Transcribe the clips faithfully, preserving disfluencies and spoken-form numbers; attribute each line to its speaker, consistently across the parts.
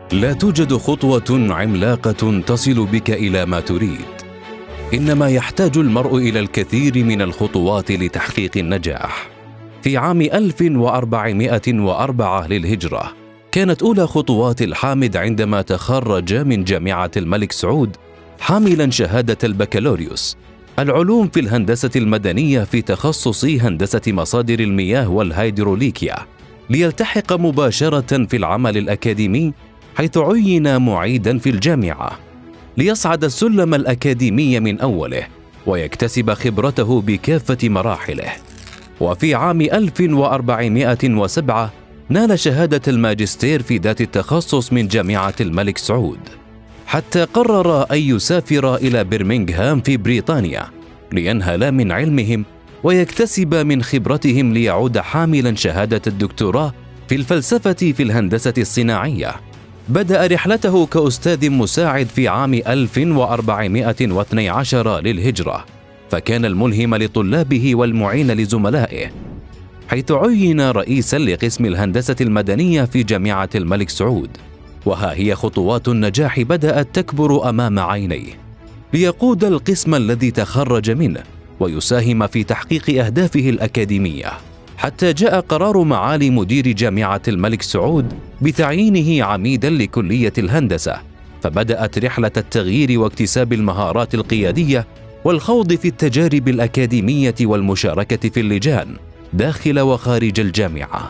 Speaker 1: لا توجد خطوة عملاقة تصل بك إلى ما تريد، إنما يحتاج المرء إلى الكثير من الخطوات لتحقيق النجاح. في عام ألف وأربعمائة وأربعة للهجرة كانت أولى خطوات الحامد عندما تخرج من جامعة الملك سعود حاملا شهادة البكالوريوس العلوم في الهندسة المدنية في تخصص هندسة مصادر المياه والهيدروليكيا، ليلتحق مباشرة في العمل الأكاديمي، حيث عين معيدا في الجامعة ليصعد السلم الأكاديمي من أوله ويكتسب خبرته بكافة مراحله. وفي عام ألف وأربعمائة وسبعة نال شهادة الماجستير في ذات التخصص من جامعة الملك سعود، حتى قرر أن يسافر إلى برمنغهام في بريطانيا لينهل من علمهم ويكتسب من خبرتهم، ليعود حاملا شهادة الدكتوراه في الفلسفة في الهندسة الصناعية. بدأ رحلته كأستاذ مساعد في عام ألف وأربعمائة واثني عشر للهجرة، فكان الملهم لطلابه والمعين لزملائه، حيث عين رئيسا لقسم الهندسة المدنية في جامعة الملك سعود. وها هي خطوات النجاح بدأت تكبر أمام عينيه، ليقود القسم الذي تخرج منه ويساهم في تحقيق أهدافه الأكاديمية، حتى جاء قرار معالي مدير جامعة الملك سعود بتعيينه عميدا لكلية الهندسة. فبدأت رحلة التغيير واكتساب المهارات القيادية والخوض في التجارب الأكاديمية والمشاركة في اللجان داخل وخارج الجامعة.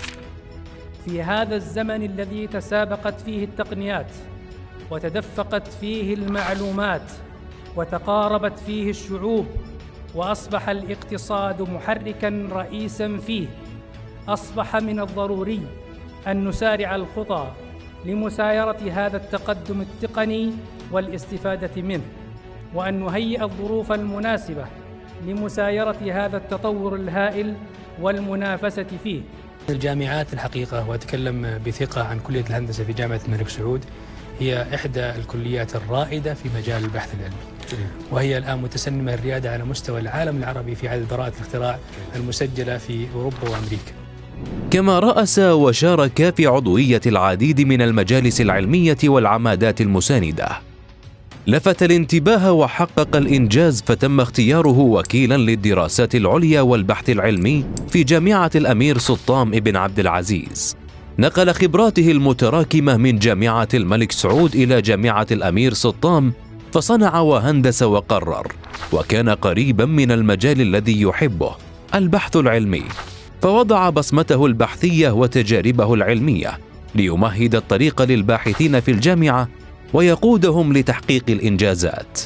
Speaker 2: في هذا الزمن الذي تسابقت فيه التقنيات وتدفقت فيه المعلومات وتقاربت فيه الشعوب وأصبح الاقتصاد محركاً رئيساً فيه، أصبح من الضروري أن نسارع الخطى لمسايرة هذا التقدم التقني والاستفادة منه، وأن نهيئ الظروف المناسبة لمسايرة هذا التطور الهائل والمنافسة فيه.
Speaker 3: الجامعات الحقيقة، وأتكلم بثقة عن كلية الهندسة في جامعة الملك سعود، هي إحدى الكليات الرائدة في مجال البحث العلمي، وهي الآن متسنمة الريادة على مستوى العالم العربي في عدد براءات الاختراع المسجلة في أوروبا وأمريكا.
Speaker 1: كما رأس وشارك في عضوية العديد من المجالس العلمية والعمادات المساندة. لفت الانتباه وحقق الإنجاز، فتم اختياره وكيلا للدراسات العليا والبحث العلمي في جامعة الأمير سلطان بن عبد العزيز. نقل خبراته المتراكمة من جامعة الملك سعود إلى جامعة الأمير سلطان، فصنع وهندس وقرر، وكان قريبا من المجال الذي يحبه، البحث العلمي، فوضع بصمته البحثية وتجاربه العلمية ليمهد الطريق للباحثين في الجامعة ويقودهم لتحقيق الإنجازات،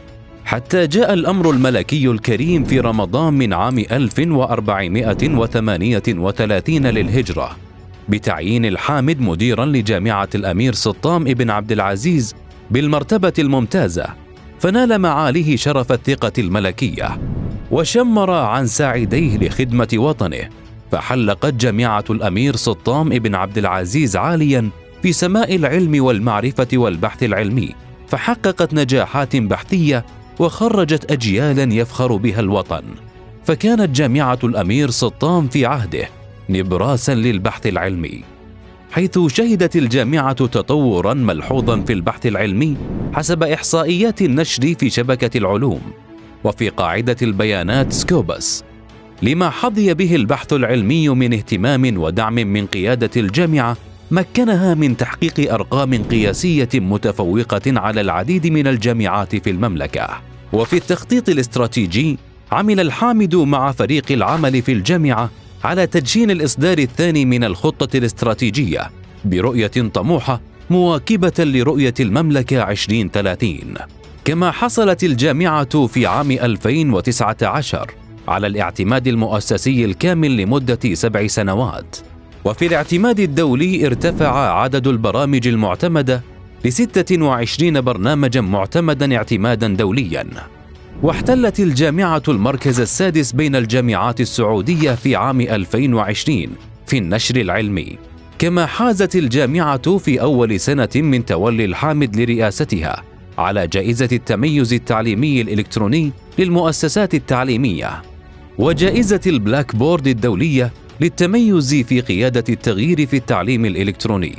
Speaker 1: حتى جاء الأمر الملكي الكريم في رمضان من عام ألف وأربعمائة وثمانية وثلاثين للهجرة بتعيين الحامد مديرا لجامعة الأمير سلطان بن عبد العزيز بالمرتبة الممتازة، فنال معاليه شرف الثقة الملكية وشمر عن ساعديه لخدمة وطنه، فحلقت جامعة الأمير سلطان بن عبد العزيز عاليا في سماء العلم والمعرفة والبحث العلمي، فحققت نجاحات بحثية وخرجت أجيالا يفخر بها الوطن. فكانت جامعة الأمير سلطان في عهده نبراسا للبحث العلمي، حيث شهدت الجامعة تطورا ملحوظا في البحث العلمي حسب إحصائيات النشر في شبكة العلوم وفي قاعدة البيانات سكوبس، لما حظي به البحث العلمي من اهتمام ودعم من قيادة الجامعة مكنها من تحقيق أرقام قياسية متفوقة على العديد من الجامعات في المملكة. وفي التخطيط الاستراتيجي عمل الحامد مع فريق العمل في الجامعة على تدشين الإصدار الثاني من الخطة الاستراتيجية برؤية طموحة مواكبة لرؤية المملكة عشرين ثلاثين. كما حصلت الجامعة في عام ألفين وتسعة عشر على الاعتماد المؤسسي الكامل لمدة سبع سنوات، وفي الاعتماد الدولي ارتفع عدد البرامج المعتمدة لستة وعشرين برنامجا معتمدا اعتمادا دوليا. واحتلت الجامعة المركز السادس بين الجامعات السعودية في عام ألفين وعشرين في النشر العلمي. كما حازت الجامعة في أول سنة من تولي الحامد لرئاستها على جائزة التميز التعليمي الإلكتروني للمؤسسات التعليمية، وجائزة البلاك بورد الدولية للتميز في قيادة التغيير في التعليم الإلكتروني،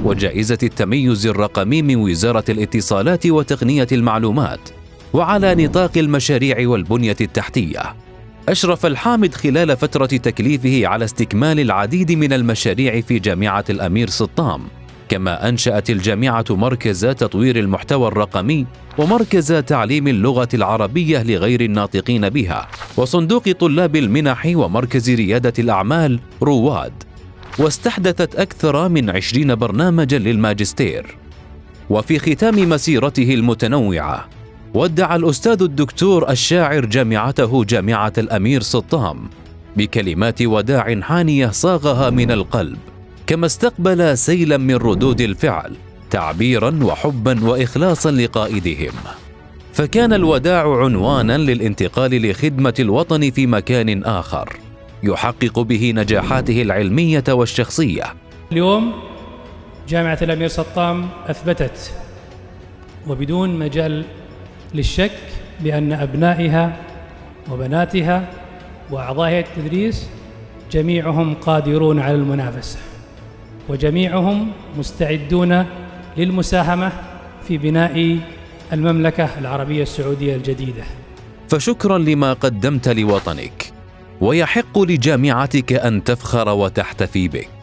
Speaker 1: وجائزة التميز الرقمي من وزارة الاتصالات وتقنية المعلومات، وعلى نطاق المشاريع والبنية التحتية. أشرف الحامد خلال فترة تكليفه على استكمال العديد من المشاريع في جامعة الأمير سطام، كما أنشأت الجامعة مركز تطوير المحتوى الرقمي ومركز تعليم اللغة العربية لغير الناطقين بها، وصندوق طلاب المنح ومركز ريادة الأعمال رواد، واستحدثت أكثر من عشرين برنامجاً للماجستير. وفي ختام مسيرته المتنوعة، ودع الأستاذ الدكتور الشاعر جامعته جامعة الأمير سطام بكلمات وداع حانية صاغها من القلب، كما استقبل سيلاً من ردود الفعل تعبيراً وحباً وإخلاصاً لقائدهم. فكان الوداع عنواناً للانتقال لخدمة الوطن في مكان آخر يحقق به نجاحاته العلمية والشخصية.
Speaker 2: اليوم جامعة الأمير سطام أثبتت وبدون مجال للشك بأن أبنائها وبناتها وأعضاء هيئة التدريس جميعهم قادرون على المنافسة، وجميعهم مستعدون للمساهمة في بناء المملكة العربية السعودية الجديدة.
Speaker 1: فشكراً لما قدمت لوطنك، ويحق لجامعتك أن تفخر وتحتفي بك.